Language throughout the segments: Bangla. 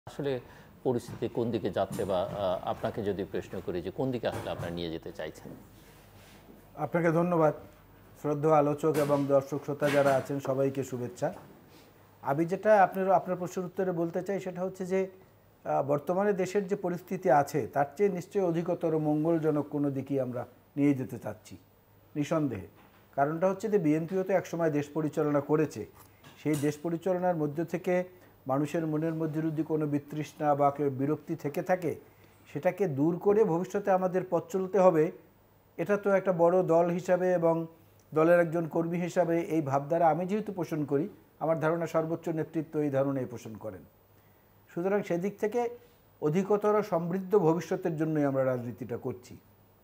আসলে পরিস্থিতি কোন দিকে যাচ্ছে বা আপনাকে যদি প্রশ্ন করি যে কোন দিকে আসলে আপনারা নিয়ে যেতে চাইছেন? আপনাকে ধন্যবাদ। শ্রদ্ধেয় আলোচক এবং দর্শক শ্রোতা যারা আছেন সবাইকে শুভেচ্ছা। আমি যেটা আপনার প্রশ্নের উত্তরে বলতে চাই সেটা হচ্ছে যে বর্তমানে দেশের যে পরিস্থিতি আছে তার চেয়ে নিশ্চয়ই অধিকতর মঙ্গলজনক কোনো দিকেই আমরা নিয়ে যেতে চাচ্ছি, নিঃসন্দেহে। কারণটা হচ্ছে যে বিএনপিও তো একসময় দেশ পরিচালনা করেছে। সেই দেশ পরিচালনার মধ্য থেকে মানুষের মনের মধ্যে যদি কোনো বিতৃষ্ণা বা বিরক্তি থেকে থাকে সেটাকে দূর করে ভবিষ্যতে আমাদের পথ চলতে হবে। এটা তো একটা বড় দল হিসাবে এবং দলের একজন কর্মী হিসাবে এই ভাবধারা আমি যেহেতু পোষণ করি, আমার ধারণা সর্বোচ্চ নেতৃত্ব এই ধারণাই পোষণ করেন। সুতরাং সেদিক থেকে অধিকতর সমৃদ্ধ ভবিষ্যতের জন্যই আমরা রাজনীতিটা করছি।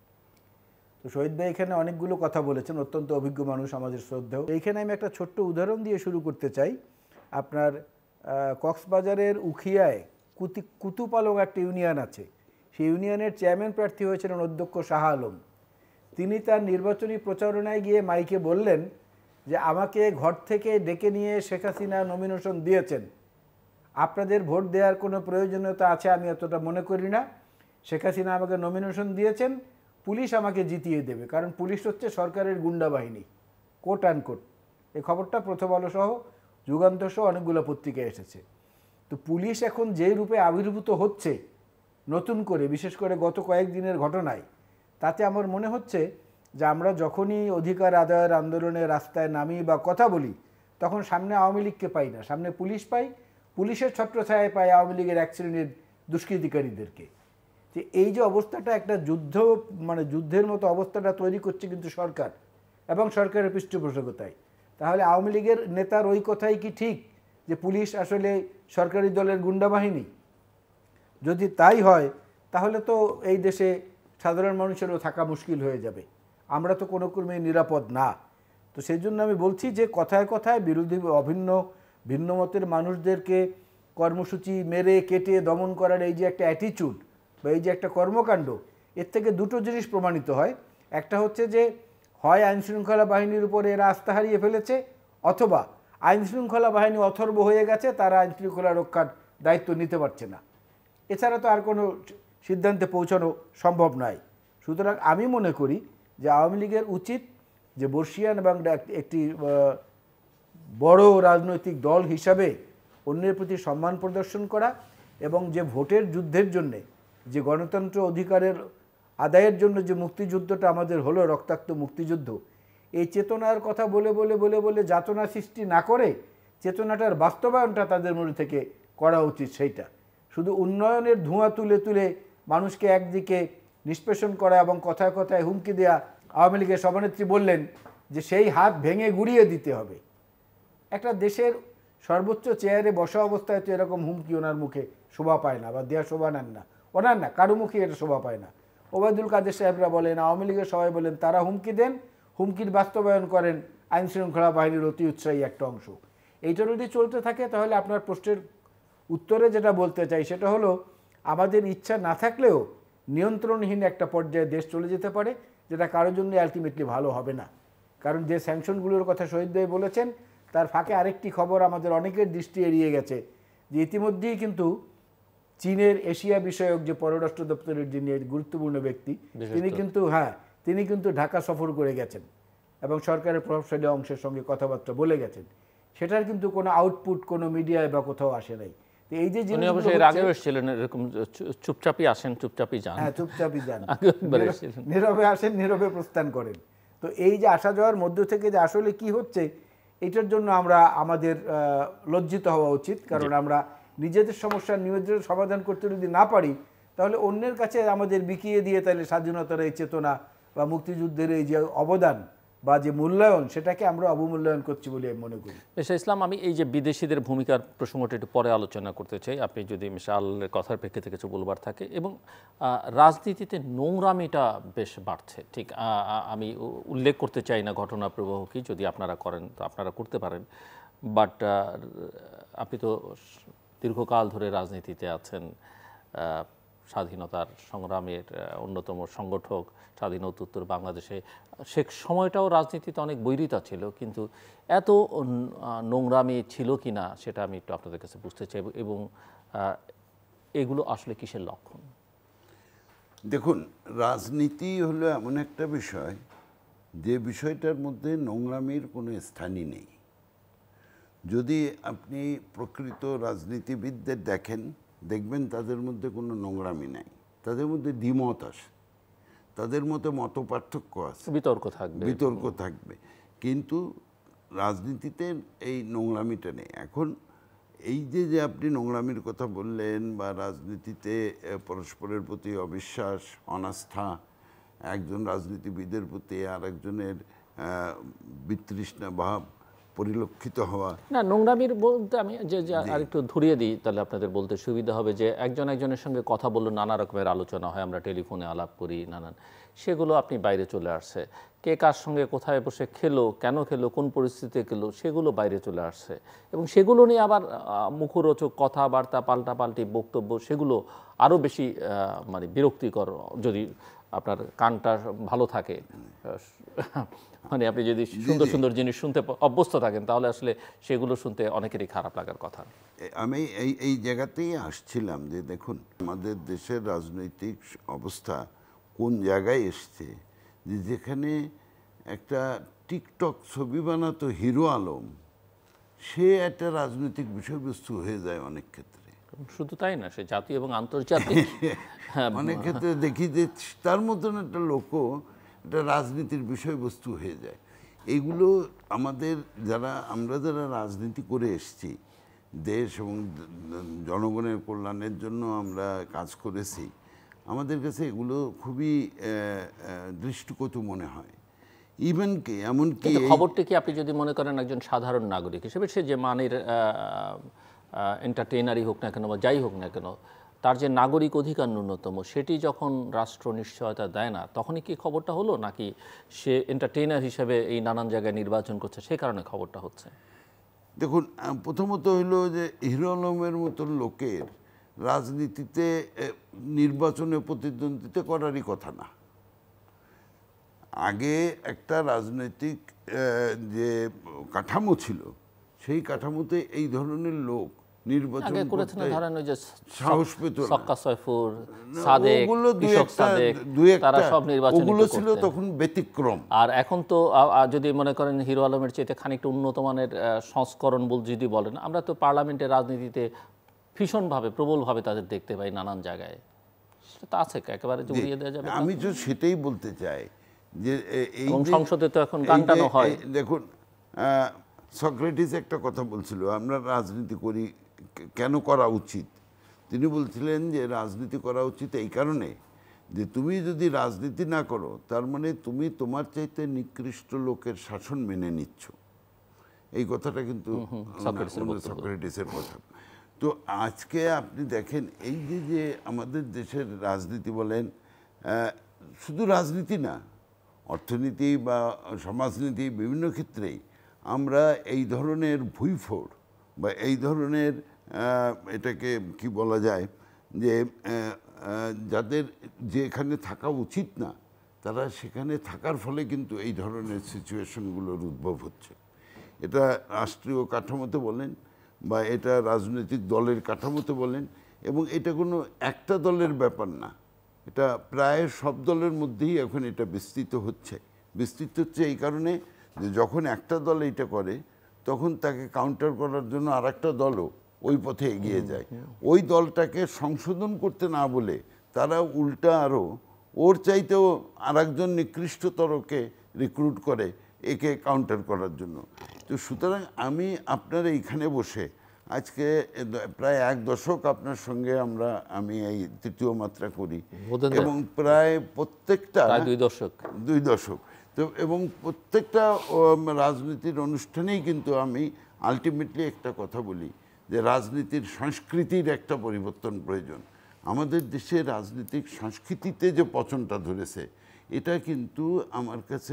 তো শহীদ ভাই এখানে অনেকগুলো কথা বলেছেন, অত্যন্ত অভিজ্ঞ মানুষ, আমাদের শ্রদ্ধেয়। এইখানে আমি একটা ছোট্ট উদাহরণ দিয়ে শুরু করতে চাই। আপনার কক্সবাজারের উখিয়ায় কুতুপালং একটা ইউনিয়ন আছে, সেই ইউনিয়নের চেয়ারম্যান প্রার্থী হয়েছিলেন অধ্যক্ষ শাহ আলম। তিনি তার নির্বাচনী প্রচারণায় গিয়ে মাইকে বললেন যে আমাকে ঘর থেকে ডেকে নিয়ে শেখ হাসিনা নমিনেশন দিয়েছেন, আপনাদের ভোট দেওয়ার কোনো প্রয়োজনীয়তা আছে আমি এতটা মনে করি না। শেখ হাসিনা আমাকে নমিনেশন দিয়েছেন, পুলিশ আমাকে জিতিয়ে দেবে, কারণ পুলিশ হচ্ছে সরকারের গুন্ডা বাহিনী, কোট অ্যান্ড কোট। এই খবরটা প্রথম আলো সহ যুগান্তর সহ অনেকগুলো পত্রিকায় এসেছে। তো পুলিশ এখন যে রূপে আবির্ভূত হচ্ছে নতুন করে, বিশেষ করে গত কয়েকদিনের ঘটনায়, তাতে আমার মনে হচ্ছে যে আমরা যখনই অধিকার আদায়ের আন্দোলনে রাস্তায় নামি বা কথা বলি তখন সামনে আওয়ামী লীগকে পাই না, সামনে পুলিশ পাই, পুলিশের ছত্রছায়ায় পাই আওয়ামী লীগের এক শ্রেণীর দুষ্কৃতিকারীদেরকে। যে এই যে অবস্থাটা একটা যুদ্ধের মতো অবস্থাটা তৈরি করছে কিন্তু সরকার এবং সরকারের পৃষ্ঠপোষকতায়। তাহলে আওয়ামী লীগের নেতার ওই কথাই কি ঠিক যে পুলিশ আসলে সরকারি দলের গুন্ডা বাহিনী? যদি তাই হয় তাহলে তো এই দেশে সাধারণ মানুষেরও থাকা মুশকিল হয়ে যাবে। আমরা তো কোনো ক্রমেই নিরাপদ না। তো সেই জন্য আমি বলছি যে কথায় কথায় বিরোধী ভিন্ন মতের মানুষদেরকে কর্মসূচি মেরে কেটে দমন করার এই যে একটা অ্যাটিচিউড বা এই যে একটা কর্মকাণ্ড, এর থেকে দুটো জিনিস প্রমাণিত হয়। একটা হচ্ছে যে হয় আইনশৃঙ্খলা বাহিনীর উপরে এরা আস্থা হারিয়ে ফেলেছে, অথবা আইনশৃঙ্খলা বাহিনী অথর্ব হয়ে গেছে, তারা আইনশৃঙ্খলা রক্ষার দায়িত্ব নিতে পারছে না। এছাড়া তো আর কোনো সিদ্ধান্তে পৌঁছানো সম্ভব নয়। সুতরাং আমি মনে করি যে আওয়ামী লীগের উচিত যে বর্ষিয়ান এবং একটি বড় রাজনৈতিক দল হিসাবে অন্যের প্রতি সম্মান প্রদর্শন করা এবং যে ভোটের যুদ্ধের জন্যে, যে গণতন্ত্র অধিকারের আদায়ের জন্য যে মুক্তিযুদ্ধটা আমাদের হলো, রক্তাক্ত মুক্তিযুদ্ধ, এই চেতনার কথা বলে বলে বলে বলে যাতনা সৃষ্টি না করে চেতনাটার বাস্তবায়নটা তাদের মধ্যে থেকে করা উচিত। সেইটা শুধু উন্নয়নের ধোঁয়া তুলে তুলে মানুষকে একদিকে নিষ্পেষণ করা এবং কথায় কথায় হুমকি দেয়া। আওয়ামী লীগের সভানেত্রী বললেন যে সেই হাত ভেঙে গুঁড়িয়ে দিতে হবে। একটা দেশের সর্বোচ্চ চেয়ারে বসা অবস্থায় তো এরকম হুমকি ওনার মুখে শোভা পায় না, বা দেওয়া শোভা নেন না, ওনার না কারো মুখে এটা শোভা পায় না। ওবায়দুল কাদের সাহেবরা বলেন, আওয়ামী লীগের সবাই বলেন, তারা হুমকি দেন, হুমকির বাস্তবায়ন করেন আইনশৃঙ্খলা বাহিনীর অতি উৎসাহী একটা অংশ। এইটা যদি চলতে থাকে তাহলে আপনার প্রশ্নের উত্তরে যেটা বলতে চাই সেটা হলো, আমাদের ইচ্ছা না থাকলেও নিয়ন্ত্রণহীন একটা পর্যায়ে দেশ চলে যেতে পারে, যেটা কারোর জন্য আলটিমেটলি ভালো হবে না। কারণ যে স্যাংশনগুলোর কথা শহীদ ভাই বলেছেন তার ফাঁকে আরেকটি খবর আমাদের অনেকের দৃষ্টি এড়িয়ে গেছে, যে ইতিমধ্যেই কিন্তু চীনের এশিয়া বিষয়ক যে পররাষ্ট্র দপ্তরের যিনি গুরুত্বপূর্ণ ব্যক্তি, তিনি কিন্তু ঢাকা সফর করে গেছেন এবং সরকারের প্রভাবশালী অংশের সঙ্গে কথাবার্তা বলে গেছেন। সেটার কিন্তু কোনো আউটপুট কোনো মিডিয়ায় বা কোথাও আসে নাই। এই যে চুপচাপই আসেন, চুপচাপই যান। হ্যাঁ, চুপচাপই যান, নীরবে আসেন, নীরবে প্রস্থান করেন। তো এই যে আসা যাওয়ার মধ্য থেকে যে আসলে কি হচ্ছে, এটার জন্য আমাদের লজ্জিত হওয়া উচিত। কারণ আমরা নিজেদের সমস্যা নিজেদের সমাধান করতে যদি না পারি তাহলে অন্যের কাছে আমাদের বিকিয়ে দিয়ে তাহলে স্বাধীনতার এই চেতনা বা মুক্তিযুদ্ধের এই যে অবদান বা যে মূল্যায়ন, সেটাকে আমরা অবমূল্যায়ন করছি বলে আমি মনে করি। মিস্টার ইসলাম, আমি এই যে বিদেশিদের ভূমিকার প্রসঙ্গটা একটু পরে আলোচনা করতে চাই, আপনি যদি মিস্টার আলালের কথার প্রেক্ষিতে কিছু বলবার থাকে। এবং রাজনীতিতে নোংরামিটা বেশ বাড়ছে, ঠিক আমি উল্লেখ করতে চাই না ঘটনা প্রবাহ কি, যদি আপনারা করেন তো আপনারা করতে পারেন, বাট আপনি তো দীর্ঘকাল ধরে রাজনীতিতে আছেন, স্বাধীনতার সংগ্রামের অন্যতম সংগঠক, স্বাধীনোত্তর বাংলাদেশে সে সময়টাও রাজনীতিতে অনেক বৈরিতা ছিল, কিন্তু এত নোংরামি ছিল কি না সেটা আমি একটু আপনাদের কাছে বুঝতে চাই। এবং এগুলো আসলে কিসের লক্ষণ? দেখুন, রাজনীতি হলো এমন একটা বিষয় যে বিষয়টার মধ্যে নোংরামির কোনো স্থানই নেই। যদি আপনি প্রকৃত রাজনীতিবিদদের দেখেন, দেখবেন তাদের মধ্যে কোনো নোংরামি নাই, তাদের মধ্যে দ্বিমত আসে, তাদের মধ্যে মত পার্থক্য আছে, বিতর্ক থাকবে, কিন্তু রাজনীতিতে এই নোংরামিটা নেই। এখন এই যে আপনি নোংরামির কথা বললেন, বা রাজনীতিতে পরস্পরের প্রতি অবিশ্বাস, অনাস্থা, একজন রাজনীতিবিদের প্রতি আর একজনের বিতৃষ্ণা ভাব পরিলক্ষিত হওয়া। না, নোংরামির বলতে আমি যে আরেকটু ধরিয়ে দিই, তাহলে আপনাদের বলতে সুবিধা হবে, যে একজনের সঙ্গে কথা বললো, নানা রকমের আলোচনা হয়, আমরা টেলিফোনে আলাপ করি, নানান, সেগুলো আপনি বাইরে চলে আসছে। কে কার সঙ্গে কোথায় বসে খেলো, কেন খেলো, কোন পরিস্থিতিতে খেলো, সেগুলো বাইরে চলে আসছে, এবং সেগুলো নিয়ে আবার মুখরোচক কথাবার্তা, পাল্টাপাল্টি বক্তব্য, সেগুলো আরও বেশি মানে বিরক্তিকর। যদি আপনার কানটা ভালো থাকে, মানে আপনি যদি সুন্দর সুন্দর জিনিস শুনতে অভ্যস্ত থাকেন, তাহলে আসলে সেগুলো শুনতে অনেকেরই খারাপ লাগার কথা। আমি এই জায়গাতেই আসছিলাম যে দেখুন, আমাদের দেশের রাজনৈতিক অবস্থা কোন জায়গায় এসছে, যে যেখানে একটা টিকটক ছবি বানাতো হিরো আলম, সে একটা রাজনৈতিক বিষয়বস্তু হয়ে যায় অনেক ক্ষেত্রে। শুধু তাই না, সে জাতীয় এবং আন্তর্জাতিক অনেক ক্ষেত্রে দেখি যে তার মতন একটা লোকও একটা রাজনীতির বিষয়বস্তু হয়ে যায়। এইগুলো আমাদের আমরা যারা রাজনীতি করে এসেছি, দেশ এবং জনগণের কল্যাণের জন্য আমরা কাজ করেছি, আমাদের কাছে এগুলো খুবই দৃষ্টিকটু মনে হয়। ইভেন কি এমনকি খবরটি কি আপনি যদি মনে করেন একজন সাধারণ নাগরিক হিসেবে, সে যে মানের এন্টারটেইনারই হোক না কেন বা যাই হোক না কেন, তার যে নাগরিক অধিকার ন্যূনতম, সেটি যখন রাষ্ট্র নিশ্চয়তা দেয় না, তখনই কি খবরটা হলো, নাকি সে এন্টারটেইনার হিসেবে এই নানান জায়গায় নির্বাচন করছে, সে কারণে খবরটা হচ্ছে? দেখুন, প্রথমত হলো যে হিরো আলমের মতন লোকের রাজনীতিতে নির্বাচনে প্রতিদ্বন্দ্বিতা করারই কথা না। আগে একটা রাজনৈতিক যে কাঠামো ছিল, সেই কাঠামোতে এই ধরনের লোক নির্বাচন করতে সাহস পেত না। ওগুলো ছিল তখন ব্যতিক্রম। আর এখন তো যদি মনে করেন হিরো আলমের চেয়ে খানিকটা উন্নত মানের সংস্করণ যদি বলেন, আমরা তো পার্লামেন্টের রাজনীতিতে ভীষণভাবে প্রবলভাবে তাদের দেখতে পাই নানান জায়গায়। সেটা আছে, একেবারে উড়িয়ে দেওয়া যাবে। আমি তো সেটাই বলতে চাই যে এই সংসদে তো এখন গান টানো হয়। দেখুন, সক্রেটিস একটা কথা বলছিল, আমরা রাজনীতি করি, কেন করা উচিত? তিনি বলছিলেন যে রাজনীতি করা উচিত এই কারণে যে তুমি যদি রাজনীতি না করো, তার মানে তুমি তোমার চাইতে নিকৃষ্ট লোকের শাসন মেনে নিচ্ছ। এই কথাটা কিন্তু সক্রেটিসের কথা। তো আজকে আপনি দেখেন, এই যে আমাদের দেশের রাজনীতি বলেন, শুধু রাজনীতি না, অর্থনীতি বা সমাজনীতি, বিভিন্ন ক্ষেত্রেই আমরা এই ধরনের ভুইফোড় বা এই ধরনের এটাকে কি বলা যায়, যে যাদের যেখানে থাকা উচিত না, তারা সেখানে থাকার ফলে কিন্তু এই ধরনের সিচুয়েশনগুলোর উদ্ভব হচ্ছে। এটা রাষ্ট্রীয় কাঠামোতে বলেন বা এটা রাজনৈতিক দলের কাঠামোতে বলেন, এবং এটা কোনো একটা দলের ব্যাপার না, এটা প্রায় সব দলের মধ্যেই এখন এটা বিস্তৃত হচ্ছে এই কারণে যে যখন একটা দল এটা করে, তখন তাকে কাউন্টার করার জন্য আর একটা দলও ওই পথে এগিয়ে যায়। ওই দলটাকে সংশোধন করতে না বলে তারা উল্টা আরও ওর চাইতেও আর একজন নিকৃষ্টতরকে রিক্রুট করে একে কাউন্টার করার জন্য। তো সুতরাং আমি আপনার এইখানে বসে আজকে প্রায় 1 দশক আপনার সঙ্গে আমি এই তৃতীয় মাত্রা করি, এবং প্রায় প্রত্যেকটা 2 দশক তো, এবং প্রত্যেকটা রাজনীতির অনুষ্ঠানেই কিন্তু আমি আলটিমেটলি একটা কথা বলি যে রাজনীতির সংস্কৃতির একটা পরিবর্তন প্রয়োজন। আমাদের দেশে রাজনৈতিক সংস্কৃতিতে যে পচনটা ধরেছে, এটা কিন্তু আমার কাছে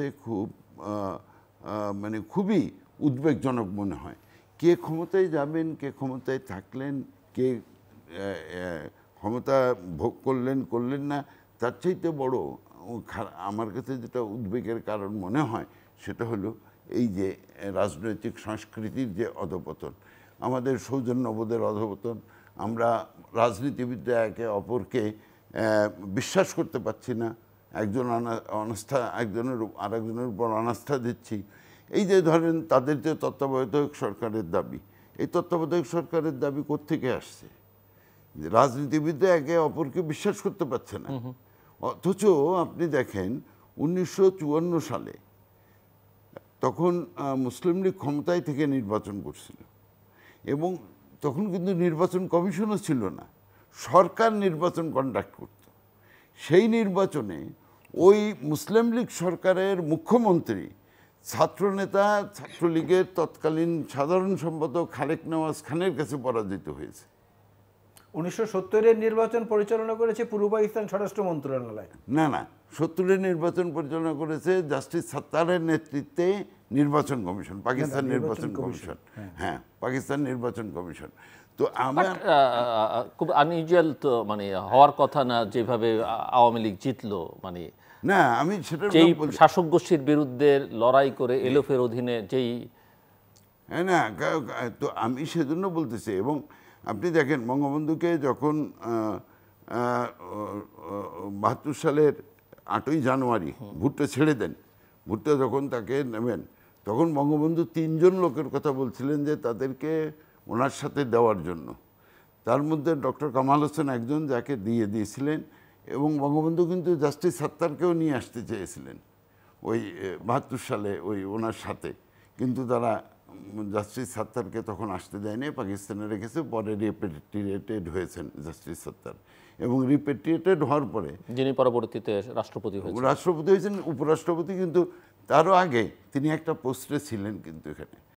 খুবই উদ্বেগজনক মনে হয়। কে ক্ষমতায় যাবেন, কে ক্ষমতায় থাকলেন, কে ক্ষমতা ভোগ করলেন না, তার চাইতে বড় আমার কাছে যেটা উদ্বেগের কারণ মনে হয়, সেটা হলো এই যে রাজনৈতিক সংস্কৃতির যে অধঃপতন, আমাদের সৌজন্যবোধের অধঃপতন, আমরা রাজনীতিবিদরা একে অপরকে বিশ্বাস করতে পারছি না, একজন অনাস্থা একজনের আরেকজনের উপর অনাস্থা দিচ্ছি। এই যে ধরেন তাদের যে তত্ত্বাবধায়ক সরকারের দাবি, এই তত্ত্বাবধায়ক সরকারের দাবি কোত্থেকে আসছে? রাজনীতিবিদরা একে অপরকে বিশ্বাস করতে পারছে না। অথচ আপনি দেখেন 1954 সালে তখন মুসলিম লীগ ক্ষমতায় থেকে নির্বাচন করছিল এবং তখন কিন্তু নির্বাচন কমিশনও ছিল না, সরকার নির্বাচন কন্ডাক্ট করত। সেই নির্বাচনে ওই মুসলিম লীগ সরকারের মুখ্যমন্ত্রী ছাত্রনেতা ছাত্রলীগের তৎকালীন সাধারণ সম্পাদক খালেক নওয়াজ খানের কাছে পরাজিত হয়েছে। 1970-এর নির্বাচন পরিচালনা করেছে পূর্ব পাকিস্তান স্বরাষ্ট্র মন্ত্রণালয়। না না, 70-এর নির্বাচন পরিচালনা করেছে জাস্টিস সাত্তারের নেতৃত্বে নির্বাচন কমিশন, পাকিস্তান নির্বাচন কমিশন। হ্যাঁ, পাকিস্তান নির্বাচন কমিশন। তো আমার খুব আনইউজুয়াল তো মানে হওয়ার কথা না, যেভাবে আওয়ামী লীগ জিতলো, মানে না আমি সেটা যেই শাসক গোষ্ঠীর বিরুদ্ধে লড়াই করে এলোফের অধীনে যেই, হ্যাঁ না, তো আমি সেজন্য বলতেছি। এবং আপনি দেখেন বঙ্গবন্ধুকে যখন 72 সালের 8ই জানুয়ারি ভুট্টো ছেড়ে দেন, ভুট্টো যখন তাকে নেবেন তখন বঙ্গবন্ধু 3 জন লোকের কথা বলছিলেন যে তাদেরকে ওনার সাথে দেওয়ার জন্য। তার মধ্যে ডক্টর কামাল হোসেন একজন, যাকে দিয়েছিলেন। এবং বঙ্গবন্ধু কিন্তু জাস্টিস সাত্তারকেও নিয়ে আসতে চেয়েছিলেন ওই 72 সালে ওই ওনার সাথে, কিন্তু তারা জাস্টিস সাত্তারকে তখন আসতে দেয়নি, পাকিস্তানে রেখেছে। পরে রিপেট্রিয়েটেড হয়েছেন জাস্টিস সাত্তার, এবং রিপেট্রিয়েটেড হওয়ার পরে যিনি পরবর্তীতে রাষ্ট্রপতি হয়েছেন, উপরাষ্ট্রপতি। কিন্তু তারও আগে তিনি একটা পোস্টে ছিলেন কিন্তু এখানে,